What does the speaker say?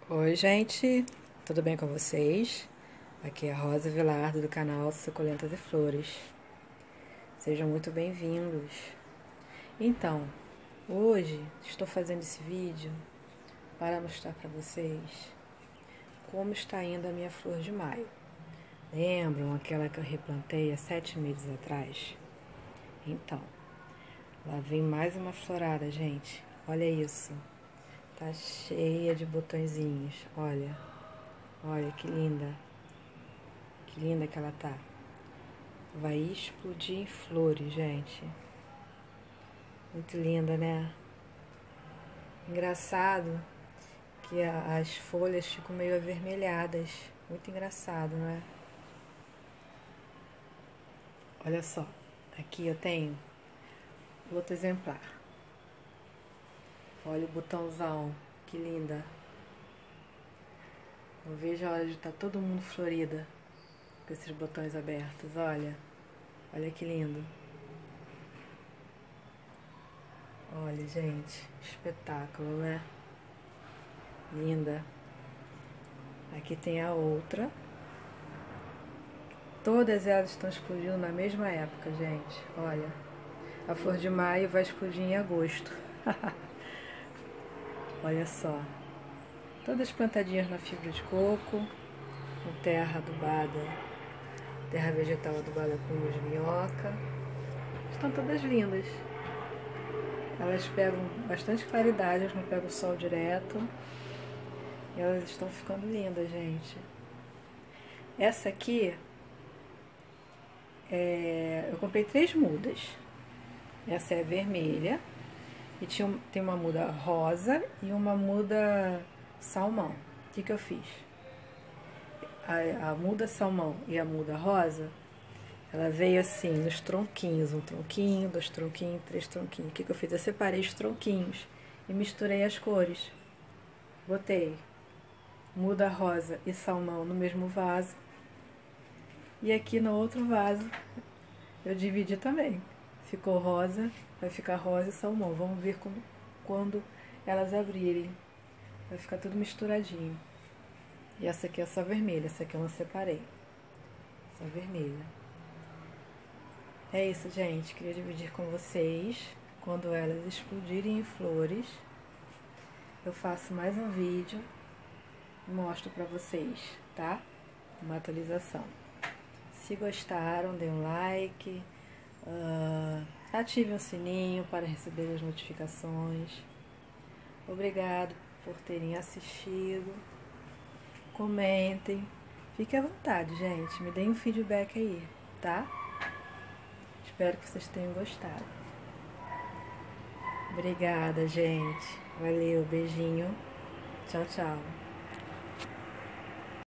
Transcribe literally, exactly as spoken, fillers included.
Oi, gente, tudo bem com vocês? Aqui é a Rosa Vilardo do canal Suculentas e Flores. Sejam muito bem-vindos. Então, hoje estou fazendo esse vídeo para mostrar para vocês como está indo a minha flor de maio. Lembram aquela que eu replantei há sete meses atrás? Então, lá vem mais uma florada, gente. Olha isso. Tá cheia de botõezinhos, olha, olha que linda, que linda que ela tá. Vai explodir em flores, gente. Muito linda, né? Engraçado que a, as folhas ficam meio avermelhadas, muito engraçado, não é? Olha só, aqui eu tenho outro exemplar. Olha o botãozão, que linda. Não vejo a hora de estar todo mundo florida com esses botões abertos, olha. Olha que lindo. Olha, gente, espetáculo, né? Linda. Aqui tem a outra. Todas elas estão explodindo na mesma época, gente. Olha, a flor de maio vai explodir em agosto. Olha só, todas plantadinhas na fibra de coco, com terra adubada, terra vegetal adubada com luz de minhoca. Estão todas lindas. Elas pegam bastante claridade, elas não pegam o sol direto. E elas estão ficando lindas, gente. Essa aqui, é, eu comprei três mudas. Essa é vermelha. E tinha, tem uma muda rosa e uma muda salmão. O que que eu fiz? A, a muda salmão e a muda rosa, ela veio assim, nos tronquinhos. Um tronquinho, dois tronquinhos, três tronquinhos. O que que eu fiz? Eu separei os tronquinhos e misturei as cores. Botei muda rosa e salmão no mesmo vaso. E aqui no outro vaso, eu dividi também. Ficou rosa, vai ficar rosa e salmão. Vamos ver como, quando elas abrirem. Vai ficar tudo misturadinho. E essa aqui é só vermelha, essa aqui eu não separei. Só vermelha. É isso, gente. Queria dividir com vocês. Quando elas explodirem em flores, eu faço mais um vídeo e mostro pra vocês, tá? Uma atualização. Se gostaram, dê um like. Uh, ative o sininho para receber as notificações. Obrigado por terem assistido. Comentem. Fique à vontade, gente. Me deem um feedback aí, tá? Espero que vocês tenham gostado. Obrigada, gente. Valeu, beijinho. Tchau, tchau.